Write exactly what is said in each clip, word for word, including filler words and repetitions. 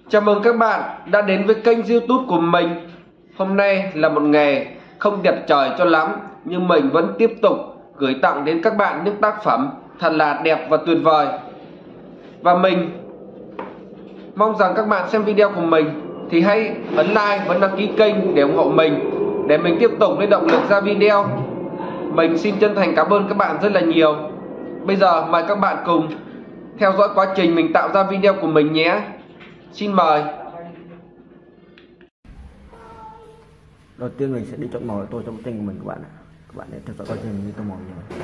Chào mừng các bạn đã đến với kênh YouTube của mình. Hôm nay là một ngày không đẹp trời cho lắm, nhưng mình vẫn tiếp tục gửi tặng đến các bạn những tác phẩm thật là đẹp và tuyệt vời. Và mình mong rằng các bạn xem video của mình thì hãy ấn like và đăng ký kênh để ủng hộ mình, để mình tiếp tục lấy động lực ra video. Mình xin chân thành cảm ơn các bạn rất là nhiều. Bây giờ mời các bạn cùng theo dõi quá trình mình tạo ra video của mình nhé. Xin mời. Đầu tiên mình sẽ đi chọn màu để tô cho bức tranh của mình các bạn ạ. Các bạn hãy theo dõi quá trình mình đi tô màu nhé.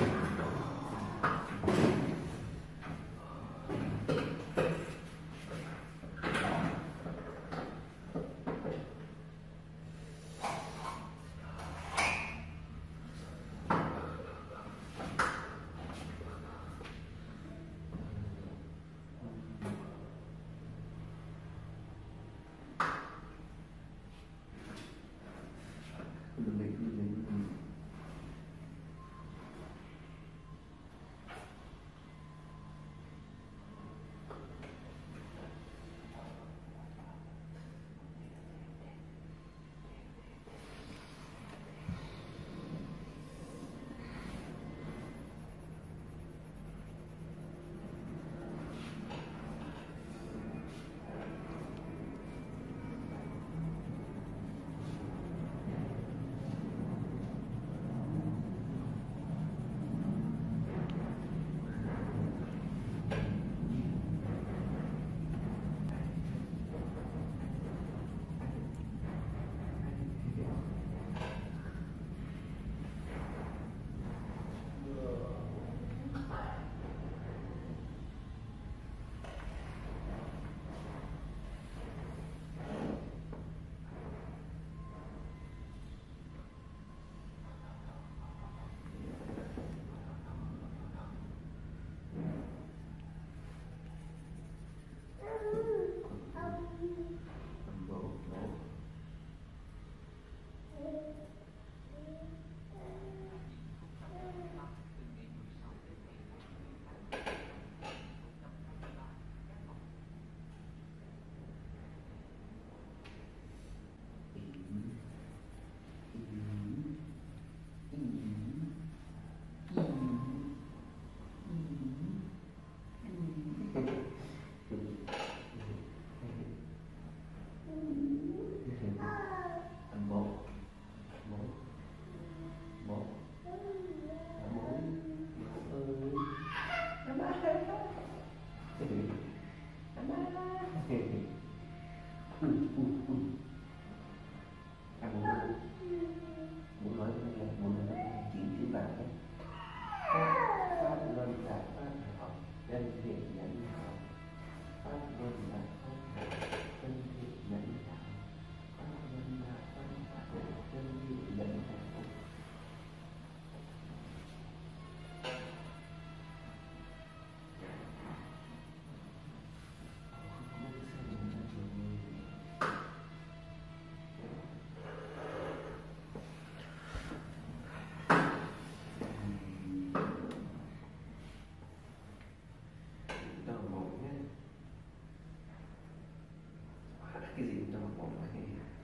Cái gì cũng trong một cái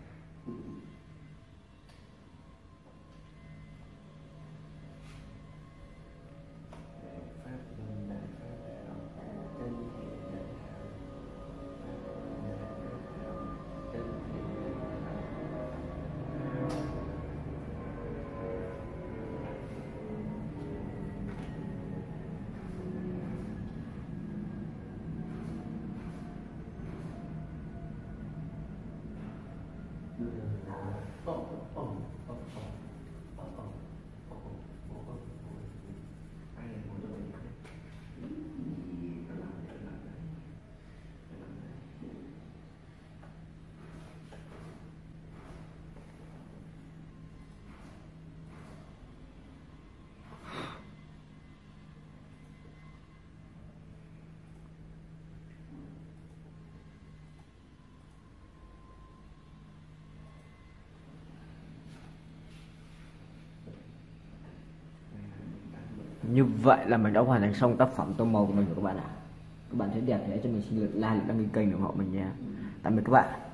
Như vậy là mình đã hoàn thành xong tác phẩm tô màu của mình rồi các bạn ạ. Các bạn thấy đẹp thì hãy cho mình xin lượt like, đăng ký kênh ủng hộ mình nha. tạm biệt các bạn.